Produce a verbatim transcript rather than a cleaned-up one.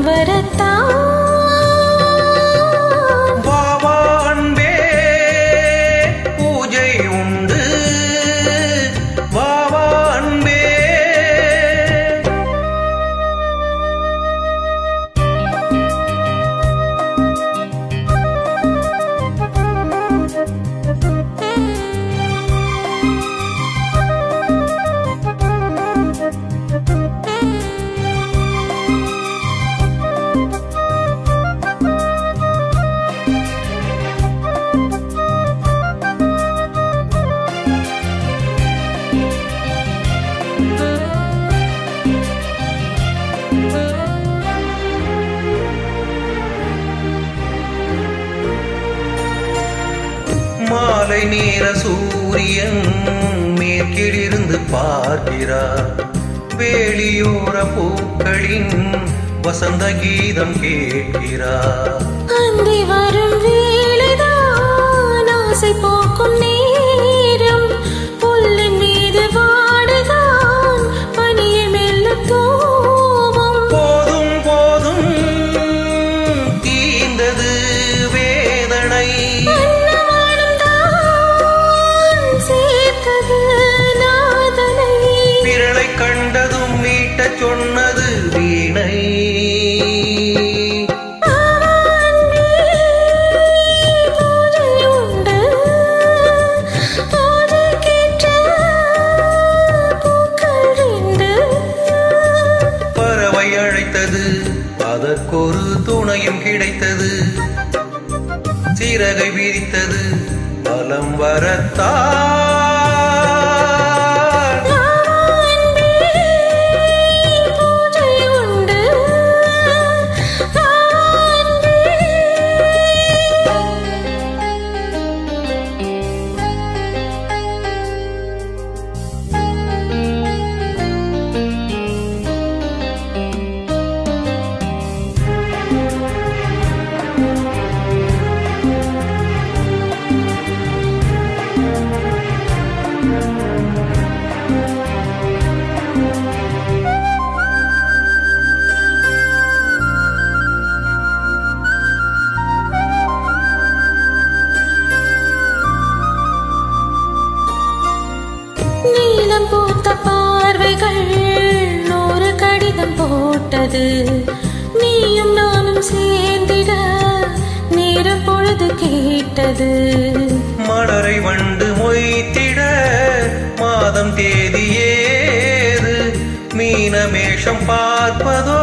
வரத்தான் வாவா அன்பே பூஜை உண்டு வாவா அன்பே மாலை நேர சூரியன் மேற்கிலிருந்து பார்க்கிறார் வேலியோர பூக்களின் வசந்த கீதம் கேட்கிறார் அந்தி வரும் வேளைதான் ஆசை போக்கும் நேரம் புல்லின் மீது வாடுதான் பனியை மெல்ல தூவும் போதும் போதும் தீர்ந்தது வேதனை விரலை கண்டதும் மீட்ட சொன்னது வீணை பறவை அழைத்தது அதற்கொரு துணையும் கிடைத்தது சிறகை விரித்தது பலம் வரத்தான் நீலம் பூத்த பார்வைகள் நூறு கடிதம் போட்டது நீயும் நானும் சேர்ந்திட நேரம் பொழுது கேட்டது மலரை வண்டு மொய்த்திட மாதம் தேதி ஏது மீனமேஷம் பார்ப்பதோ